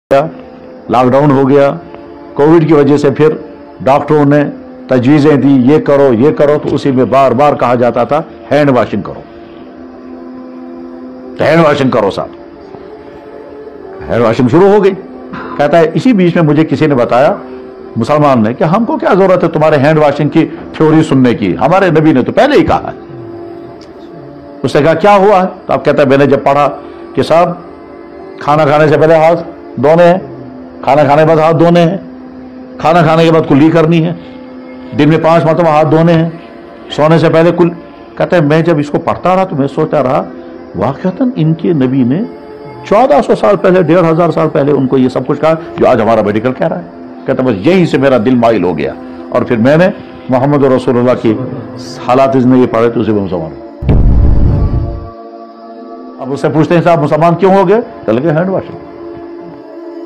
Lockdown हो गया, Covid की वजह से फिर डॉक्टरों ने तजवीज़ें दी, ये करो, तो उसी में बार बार कहा जाता था हैंड वॉशिंग करो, तो हैंड वॉशिंग करो साहब। हैंड वॉशिंग शुरू हो गई। कहता है इसी बीच में मुझे किसी ने बताया, मुसलमान ने, कि हमको क्या जरूरत है तुम्हारे हैंड वॉशिंग की थ्योरी सुनने की, हमारे नबी ने तो पहले ही कहा है। उसने कहा क्या हुआ है? तो आप कहता है मैंने जब पढ़ा कि साहब खाना खाने से पहले हाथ धोने हैं, खाना खाने के बाद हाथ धोने हैं, खाना खाने के बाद कुल्ली करनी है, दिन में 5 मरतबा हाथ धोने हैं, सोने से पहले कुल। कहते हैं मैं जब इसको पढ़ता रहा तो मैं सोचता रहा वाकईतन इनके नबी ने 1400 साल पहले, 1500 साल पहले उनको ये सब कुछ कहा जो आज हमारा मेडिकल कह रहा है। कहता बस यहीं से मेरा दिल माइल हो गया और फिर मैंने मोहम्मद रसूलुल्लाह की हालात इसने ये पढ़े तो उसे भी मुसलमान। अब उससे पूछते हैं साहब मुसलमान क्यों हो गए? चल गए हैंड वॉशिंग।